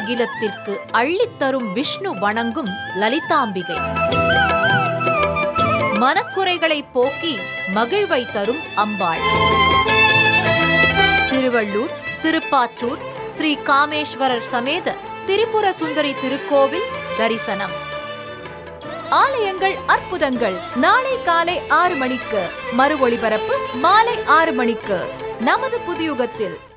அகிலத்திற்கு அள்ளித்தரும் விஷ்ணு வணங்கும் லலிதாம்பிகை. மனக்குறைகளை போக்கி மகிழ்வை தரும் அம்பாள். திருவள்ளூர், திருப்பாச்சூர் ஸ்ரீ காமேஸ்வரர் சமேத திரிபுர சுந்தரி திருக்கோவில் தரிசனம். ஆலயங்கள் அற்புதங்கள் நாளை காலை 6 மணிக்கு, மறு ஒளிபரப்பு மாலை 6 மணிக்கு நமது புதியுகத்தில்.